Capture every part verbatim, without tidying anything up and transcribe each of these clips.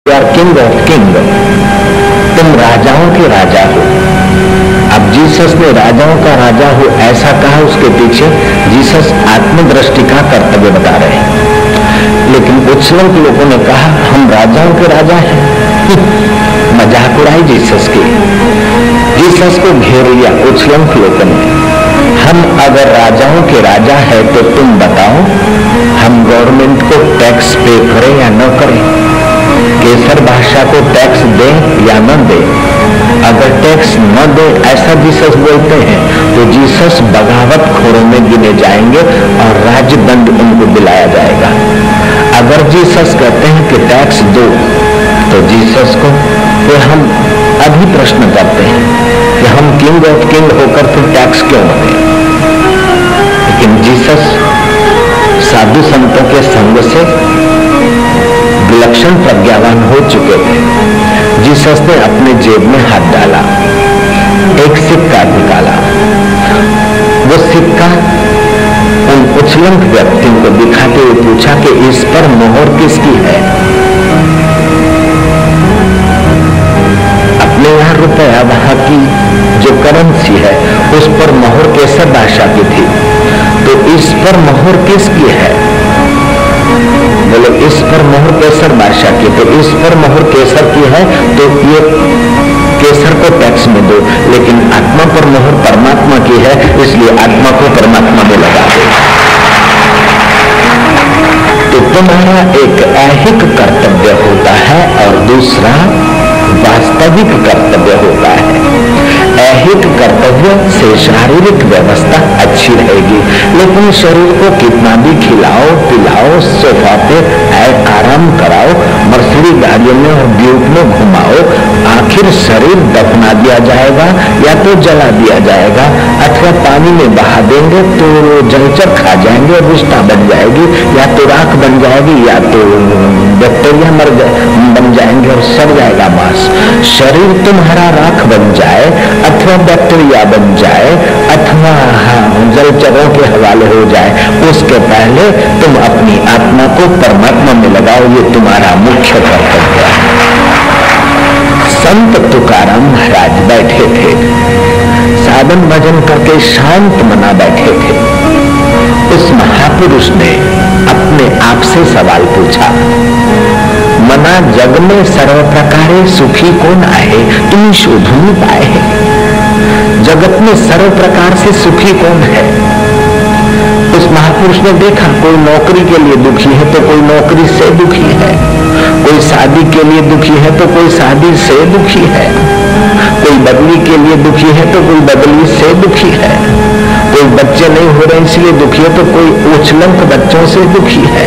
You are king of king, तुम राजाओं के राजा हो। अब जीसस ने राजाओं का राजा हो ऐसा कहा, उसके पीछे जीसस आत्मदृष्टि का कर्तव्य बता रहे हैं। लेकिन उच्छृंख लोगों ने कहा हम राजाओं के राजा हैं। मजाक उड़ाई जीसस की, जीसस को घेर लिया उच्छृंख लोगों ने। हम अगर राजाओं के राजा है तो तुम बताओ हम गवर्नमेंट को टैक्स पे करें या न करें, केसर बादशाह को टैक्स दें या न दें। अगर टैक्स न दे ऐसा जीसस बोलते हैं तो जीसस बगावत खोरों में गिने जाएंगे और राजदंड उनको दिलाया जाएगा। अगर जीसस कहते हैं कि टैक्स दो तो जीसस को फिर हम अभी प्रश्न करते हैं कि हम किंग ऑफ किंग होकर फिर टैक्स क्यों बने। लेकिन जीसस साधु संतों के संग से विलक्षण प्रज्ञावान हो चुके थे। जीसस ने अपने जेब में हाथ डाला, एक सिक्का निकाला। वो सिक्का उन उच्छृंख व्यक्तियों को दिखाते हुए पूछा कि इस पर मोहर किसकी है। अपने यहाँ रुपया वहां की जो करेंसी है उस पर मोहर केसर बादशाह की थी, तो इस पर मोहर किसकी है। बोले इस पर मोहर केसर बादशाह की, तो इस पर मोहर केसर की है तो ये केसर को टैक्स में दो, लेकिन आत्मा पर मोहर परमात्मा की है इसलिए आत्मा को परमात्मा में लगा दो। तो तुम्हारा एक ऐहिक कर्तव्य होता है और दूसरा वास्तविक कर्तव्य होता है। ऐहिक कर्तव्य से शारीरिक व्यवस्था अच्छी रहेगी, लेकिन शरीर को कितना भी खिलाओ पिलाओ, सोफा पे आराम कराओ, मर्सिडीज गाड़ियों में और ड्यूक में घुमाओ, आखिर शरीर दफना दिया जाएगा या तो जला दिया जाएगा, अथवा पानी में बहा देंगे तो जलचर खा जाएंगे और विष्ठा बन जाएगी, या तो राख बन जाएगी या तो बैक्टीरिया मर बन जाएंगे और सड़ जाएगा मांस। शरीर तुम्हारा राख बन जाए अथवा बैक्टीरिया बन जाए अथवा जलचरों के हवाले हो जाए, उसके पहले तुम अपनी आत्मा को परमात्मा में लगाओ, ये तुम्हारा मुख्य कर्तव्य है। संत तुकाराम महाराज बैठे थे, साधन भजन करके शांत मना बैठे थे। उस महापुरुष ने अपने आप से सवाल पूछा, मना जग में सर्व प्रकारे सुखी कौन आहे, तुम शोधून पाए। जगत में सर्व प्रकार से सुखी कौन है। उस महापुरुष ने देखा कोई नौकरी के लिए दुखी है तो कोई नौकरी से दुखी है, कोई शादी के लिए दुखी है तो कोई शादी से दुखी है, कोई बदली के लिए दुखी है तो कोई बदली से दुखी है, कोई बच्चे नहीं हो रहे इसलिए दुखी है तो कोई उच्छृंख बच्चों से दुखी है,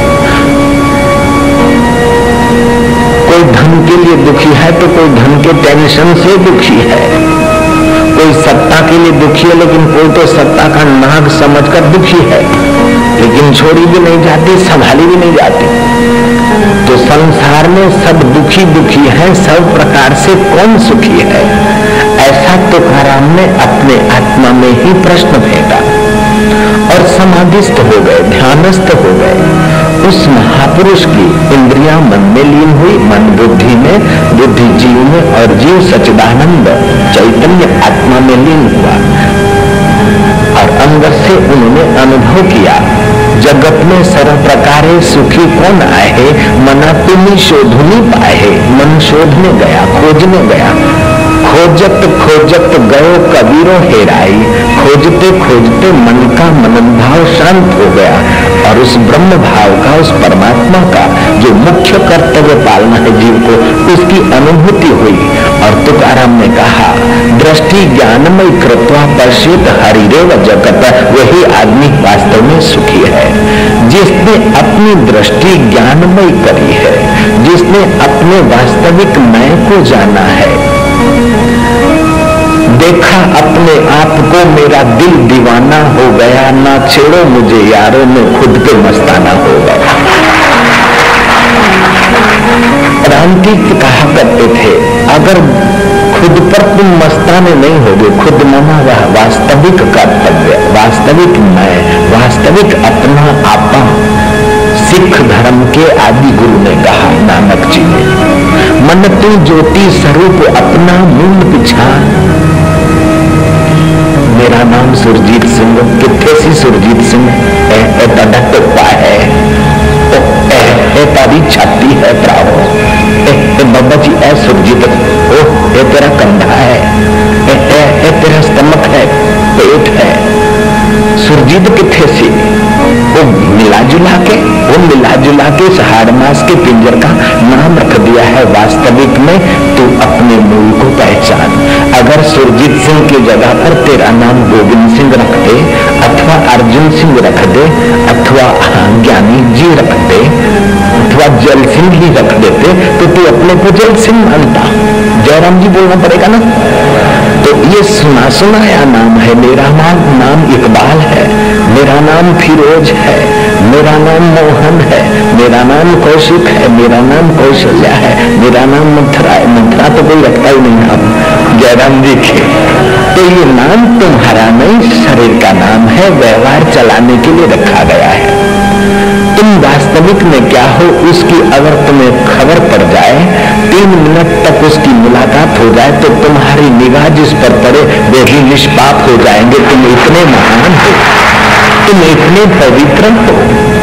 कोई धन के लिए दुखी है तो कोई धन के टेंशन से दुखी है, कोई सत्ता के लिए दुखी है लेकिन कोई तो सत्ता का नाग समझकर दुखी है, लेकिन छोड़ी भी नहीं जाती संभाली भी नहीं जाती। तो संसार में सब दुखी दुखी है, सब प्रकार से कौन सुखी है, ऐसा तुकाराम ने अपने आत्मा में ही प्रश्न फेंका और समाधिस्थ हो गए, ध्यानस्थ हो गए। उस महापुरुष की इंद्रियां मन में लीन हुई, मन बुद्धि में, बुद्धि जीव में और जीव सच्चिदानंद चैतन्य आत्मा में लीन हुआ और अंदर से उन्होंने अनुभव किया, जगत में सर्व प्रकारे सुखी कौन आए, मना तुम शोधनी पाए। मन शोधने गया, खोजने गया, खोजत खोजत गयो कबीरो हेराई, खोजते खोजते मन का मनन भाव शांत हो गया और उस ब्रह्म भाव का, उस परमात्मा का जो मुख्य कर्तव्य पालना है जीव को, उसकी अनुभूति हुई। और तुकाराम ने कहा, दृष्टि ज्ञानमय कृत्वा पश्येत हरिरेव जगत, वही आदमी वास्तव में सुखी है जिसने अपनी दृष्टि ज्ञानमय करी है, जिसने अपने वास्तविक मैं को जाना है, देखा अपने आप को मेरा दिल दीवाना हो गया, ना छेड़ो मुझे यारों में खुद पे मस्ताना हो गया। क्रांति कहा करते थे, अगर खुद पर तुम मस्ताने नहीं होगे, खुद मना वह वास्तविक कर्तव्य, वास्तविक मैं, वास्तविक अपना आपा, सिख धर्म के आदि गुरु ने कहा, नानक जी ने, मन तू ज्योति स्वरूप अपना मूल पिछान। मेरा नाम सुरजीत सिंह, कितने सी सुरजीत सिंह है है ए तारी छाती है प्रावो ए बाबा जी ए सुरजीत ओ ए तेरा कंधा है ए, ए, ए तेरा स्टमक है, पेट है। सुरजीत किथे सी वो मिला जुला के वो मिला जुला के इस हाड़ मास के पिंजर का नाम रख दिया है। वास्तविक में तू अपने मूल को पहचान। अगर सुरजीत सिंह की जगह पर तेरा नाम गोविंद सिंह रख दे अथवा अर्जुन सिंह रख दे अथवा ज्ञानी जी रख दे अथवा जल सिंह ही रख देते तो तू अपने को जल सिंह मानता। जयराम जी बोलना पड़ेगा ना। तो ये सुना सुनाया नाम है। मेरा नाम नाम इकबाल है, मेरा नाम फिरोज है, मेरा नाम मोहन है, मेरा नाम कौशिक है, मेरा नाम कौशल्या है, मेरा नाम मथुरा है। मथुरा तो कोई रखता ही नहीं अब जयराम जी के। तो ये नाम तुम्हारा नहीं, शरीर का नाम है, व्यवहार चलाने के लिए रखा गया है। तुम वास्तविक में क्या हो उसकी अगर तुम्हें खबर पड़ जाए, तीन मिनट तक उसकी मुलाकात हो जाए तो तुम्हारी निगाह जिस पर पड़े वे ही निष्पाप हो जाएंगे। तुम इतने महान हो, तुम इतने पवित्र हो।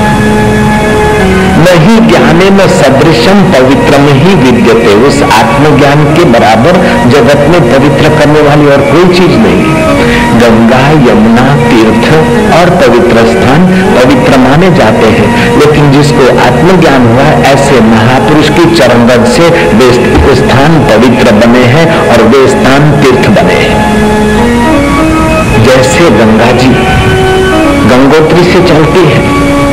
नहीं ज्ञाने में सदृशम पवित्रम ही विद्यते। उस आत्मज्ञान के बराबर जगत में पवित्र करने वाली और कोई चीज नहीं। गंगा यमुना तीर्थ और पवित्र स्थान पवित्र माने जाते हैं, लेकिन जिसको आत्मज्ञान हुआ ऐसे महापुरुष की चरणरज से वे स्थान पवित्र बने हैं और वे स्थान तीर्थ बने हैं। जैसे गंगा जी गंगोत्री से चलती है,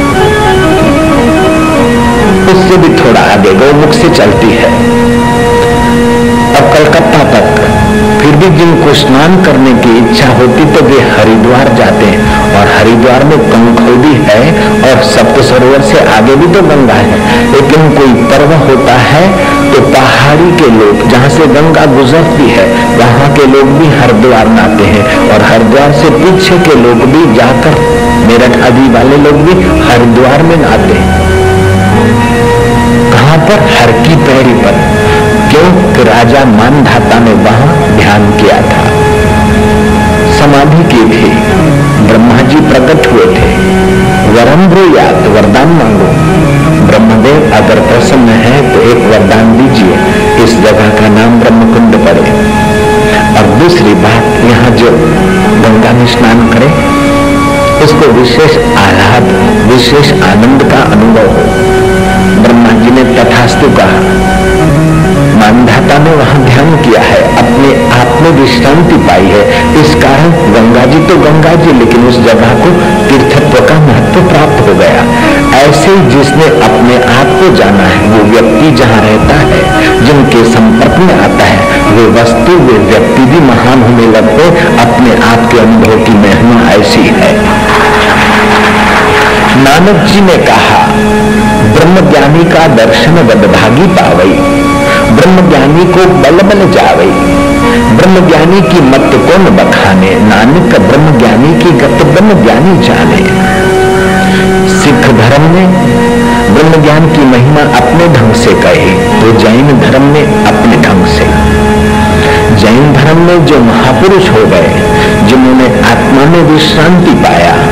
उससे भी थोड़ा आगे गौमुख से चलती है अब कलकत्ता तक। फिर भी जिनको स्नान करने की इच्छा होती तो वे हरिद्वार जाते हैं और हरिद्वार में कंखोदी है और सप्त सरोवर से आगे भी तो गंगा है। लेकिन कोई पर्व होता है तो पहाड़ी के लोग जहाँ से गंगा गुजरती है वहां के लोग भी हरिद्वार नहाते हैं और हरिद्वार से पीछे के लोग भी जाकर मेरठ आदि वाले लोग भी हरिद्वार में नहाते हैं। कहां पर? हर की पैड़ी पर। क्यों? राजा मानधाता ने वहां ध्यान किया था, समाधि की थी, ब्रह्मा जी प्रकट हुए थे। वरम ब्रूयात, वरदान मांगो। ब्रह्मदेव अगर प्रसन्न है तो एक वरदान दीजिए, इस जगह का नाम ब्रह्मकुंड पड़े। और दूसरी बात, यहाँ जो गंगा में स्नान करे उसको विशेष आह्लाद विशेष आनंद का अनुभव हो। ब्रह्मा जी ने तथास्तु कहा। मानधाता ने वहां ध्यान किया है, अपने आप में विश्रांति पाई है। इस कारण गंगा जी तो गंगा जी, लेकिन उस जगह को तीर्थत्व का महत्व प्राप्त हो गया। ऐसे ही जिसने अपने आप को जाना है वो व्यक्ति जहाँ रहता है, जिनके संपर्क में आता है वे वस्तु वे व्यक्ति भी महान होने लगते। अपने आप के अनुभव की महिमा ऐसी है। नानक जी ने कहा, ब्रह्मज्ञानी का दर्शन बदभागी पावई, ब्रह्मज्ञानी को बल बल जावई, ब्रह्मज्ञानी की मत को न बखाने, नानक ब्रह्मज्ञानी की गत ब्रह्मज्ञानी जाने। सिख धर्म ने ब्रह्मज्ञान की महिमा अपने ढंग से कही तो जैन धर्म ने अपने ढंग से। जैन धर्म में जो महापुरुष हो गए, जिन्होंने आत्मा में विश्रांति पाया,